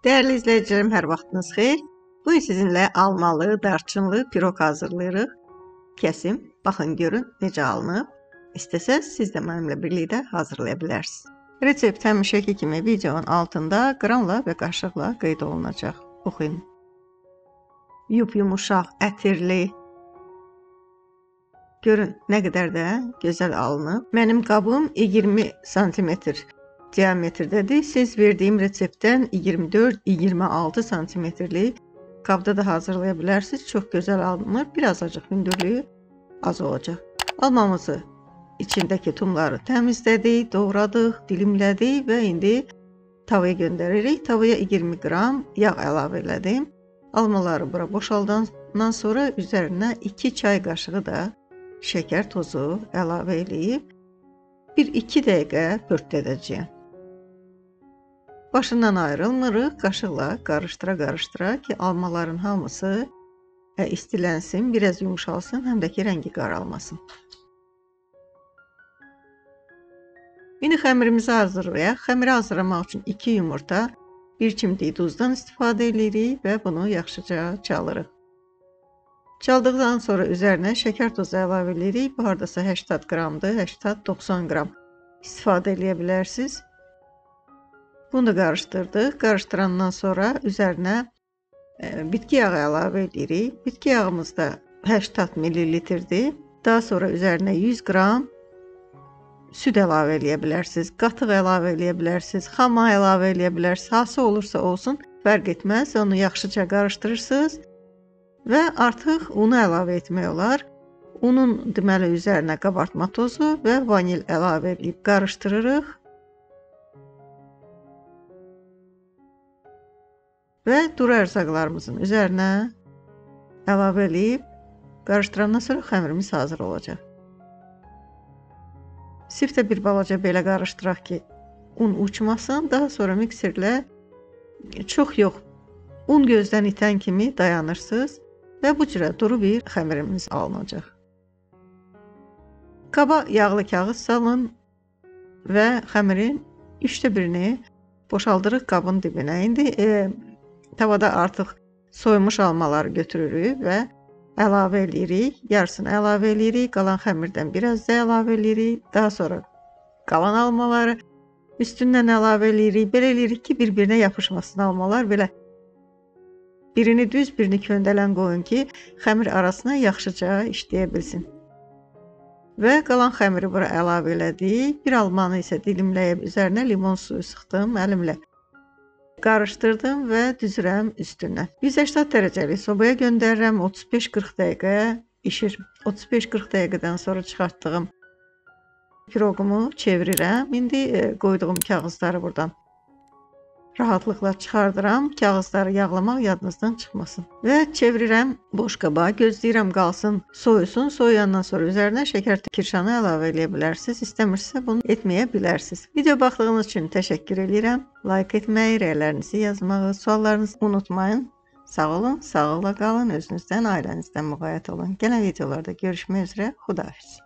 Değerli izleyicilerim, her vaxtınız xeyir. Bugün sizinle almalı, darçınlı pirog hazırlayırıq. Kəsim, baxın görün necə alınıb. İstəsəz siz də mənimlə birlikdə hazırlaya bilərsiniz. Resept həmişəki kimi videonun altında qramla və qaşıqla qeyd olunacaq. Oxuyun. Yumuşaq, ətirli. Görün nə qədər də gözəl alınıb. Mənim qabım 20 sm diametrdədir. Siz verdiyim reseptdən 24-26 santimetrlik qabda da hazırlaya bilərsiniz. Çox gözəl alınır. Birazcık hündürlüyü az olacaq. Almamızı içindəki tumları təmizlədik, doğradıq, dilimlədik və indi tavaya göndəririk. Tavaya 20 qram yağ əlavə elədim. Almaları bura boşaldandan sonra üzərinə 2 çay qaşığı da şəkər tozu əlavə eləyib 1-2 dəqiqə pörtlədəcəyəm. Başından ayrılmırıq, qaşıqla qarıştıra ki almaların hamısı istilənsin, biraz yumuşalsın, həm də ki rəngi qaralmasın. İndi xəmirimizi hazırlayaq. Xəmiri hazırlamaq üçün 2 yumurta, 1 çimdik duzdan istifadə edirik və bunu yaxşıca çalırıq. Çaldıqdan sonra üzərinə şəkər tozu əlavə edirik. Bu hardasa 80 qramdır, 80-90 qram istifadə edə bilərsiniz. Bunu da qarışdırdıq. Qarışdırandan sonra üzərinə bitki yağı əlavə edirik. Bitki yağımız da 80 ml-dir. Daha sonra üzərinə 100 qram süd əlavə edə bilərsiniz. Qatıq əlavə edə bilərsiniz. Xama əlavə edə bilərsiniz. Hansı olursa olsun, fərq etməz. Onu yaxşıca qarışdırırsınız və artıq unu əlavə etmək olar. Unun deməli üzərinə qabartma tozu və vanil əlavə edib qarışdırırıq. Və duru ərzaqlarımızın üzərinə əlavə edib qarışdırandan sonra xəmirimiz hazır olacaq. Sifdə bir balaca belə qarışdıraq ki, un uçmasın. Daha sonra mikserlə çox yox, un gözdən itən kimi dayanırsınız və bu cürə duru bir xəmirimiz alınacaq. Qaba yağlı kağız salın və xəmirin 1/3-ni boşaldırıq qabın dibinə. İndi tavada artıq soymuş almaları götürürük və əlavə edirik. Yarısını əlavə edirik. Qalan xəmirdən biraz da əlavə edirik. Daha sonra qalan almaları üstündən əlavə edirik. Belə edirik ki, bir-birinə yapışmasın almalar. Belə birini düz, birini köndələn qoyun ki, xəmir arasına yaxşıca işləyə bilsin. Və qalan xəmiri bura əlavə elədik. Bir almanı isə dilimləyib üzərinə limon suyu sıxdım əlimlə. Qarışdırdım və düzürəm üstünə. 180 dərəcəlik sobaya göndərirəm. 35-40 dəqiqə pişir. 35-40 dəqiqədən sonra çıxartdığım piroqumu çevirirəm. İndi qoyduğum kağızları buradan rahatlıqla çıxardıram. Kağızları yağlamaq yadınızdan çıxmasın. Və çevirirəm boş qaba. Gözləyirəm qalsın, soyusun. Soyuyandan sonra üzərinə şəkər kirşanı əlavə edə bilərsiniz. İstəmirsə bunu etməyə bilərsiniz. Video baxdığınız üçün təşəkkür edirəm. Like etməyi, rəylərinizi yazmağı, suallarınızı unutmayın. Sağ olun, sağlıqla qalın. Özünüzdən, ailənizdən müğayət olun. Gələn videolarda görüşmək üzrə. Xudahafiz.